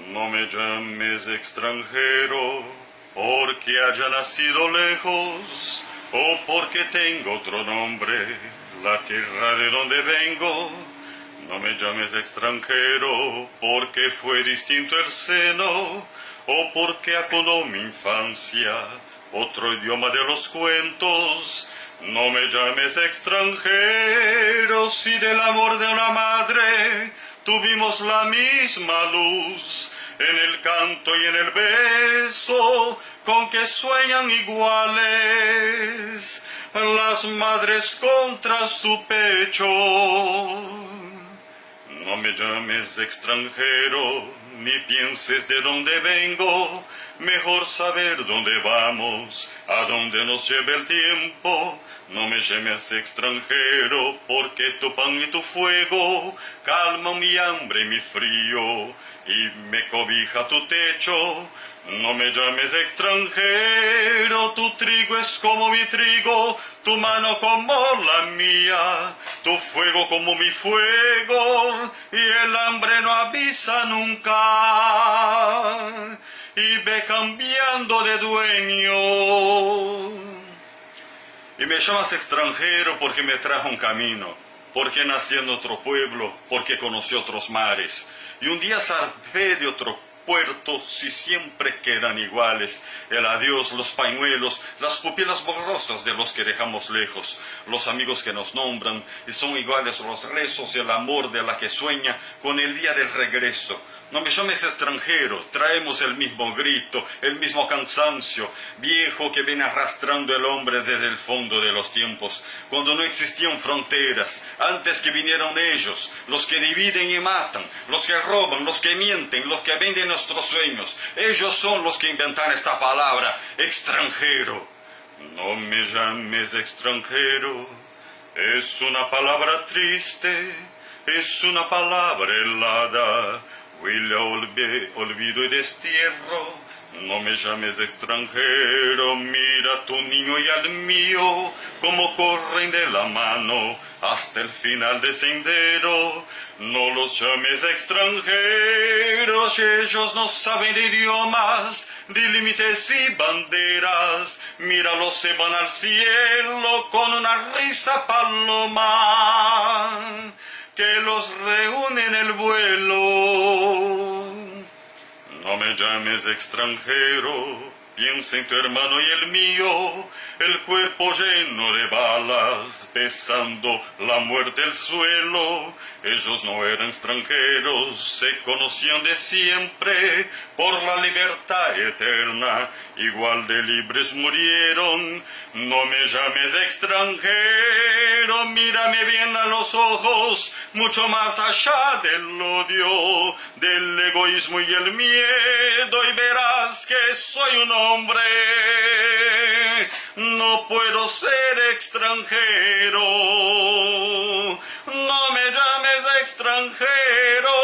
No me llames extranjero, porque haya nacido lejos, o porque tengo otro nombre, la tierra de donde vengo. No me llames extranjero, porque fue distinto el seno, o porque acudó mi infancia, otro idioma de los cuentos. No me llames extranjero, si del amor de una madre tuvimos la misma luz, en el canto y en el beso, con que sueñan iguales las madres contra su pecho. No me llames extranjero, ni pienses de dónde vengo, mejor saber dónde vamos, a dónde nos lleva el tiempo. No me llames extranjero, porque tu pan y tu fuego calman mi hambre y mi frío, y me cobija tu techo. No me llames extranjero, tu trigo es como mi trigo, tu mano como la mía, tu fuego como mi fuego, y el hambre no avisa nunca, y ve cambiando de dueño. Y me llamas extranjero porque me trajo un camino, porque nací en otro pueblo, porque conocí otros mares, y un día zarpé de otro puerto, si siempre quedan iguales, el adiós, los pañuelos, las pupilas borrosas de los que dejamos lejos, los amigos que nos nombran, y son iguales los rezos y el amor de la que sueña con el día del regreso. No me llames extranjero, traemos el mismo grito, el mismo cansancio, viejo que viene arrastrando el hombre desde el fondo de los tiempos, cuando no existían fronteras, antes que vinieron ellos, los que dividen y matan, los que roban, los que mienten, los que venden nuestros sueños. Ellos son los que inventaron esta palabra, extranjero. No me llames extranjero, es una palabra triste, es una palabra helada, huele a olvido y destierro. No me llames extranjero, mira a tu niño y al mío, como corren de la mano hasta el final del sendero. No los llames extranjeros, ellos no saben de idiomas, de límites y banderas. Míralos, se van al cielo con una risa paloma que los reúne en el vuelo. No me llames extranjero, piensa en tu hermano y el mío, el cuerpo lleno de balas, besando la muerte el suelo. Ellos no eran extranjeros, se conocían de siempre, por la libertad eterna, igual de libres murieron. No me llames extranjero, mírame bien a los ojos, mucho más allá del odio, del egoísmo y el miedo, y verás que soy un hombre. No puedo ser extranjero, no me llames extranjero.